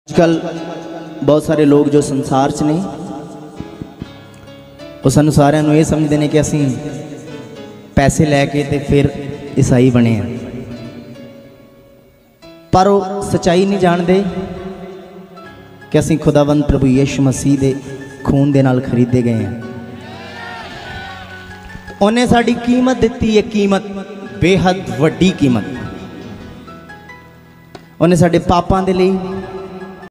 आजकल बहुत सारे लोग जो संसार च ने वो सानू सारिਆਂ ਨੂੰ ਇਹ ਸਮਝਦੇ ਨੇ कि ਅਸੀਂ पैसे लैके तो फिर ईसाई बने हैं, पर वो सच्चाई नहीं जानते कि ਅਸੀਂ खुदावंद प्रभु यीशु मसीह के खून के नाल खरीदे गए हैं। उन्हें साड़ी कीमत दी है, कीमत बेहद वड्डी कीमत। उन्हें साडे पापां दे लई